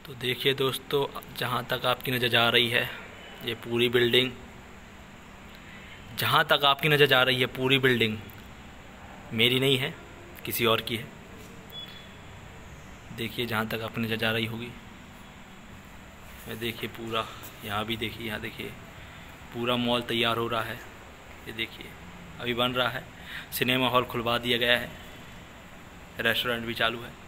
तो देखिए दोस्तों, जहाँ तक आपकी नज़र जा रही है ये पूरी बिल्डिंग, जहाँ तक आपकी नज़र जा रही है पूरी बिल्डिंग मेरी नहीं है, किसी और की है। देखिए जहाँ तक आपकी नज़र जा रही होगी, मैं देखिए पूरा, यहाँ भी देखिए, यहाँ देखिए पूरा मॉल तैयार हो रहा है। ये देखिए अभी बन रहा है, सिनेमा हॉल खुलवा दिया गया है, रेस्टोरेंट भी चालू है।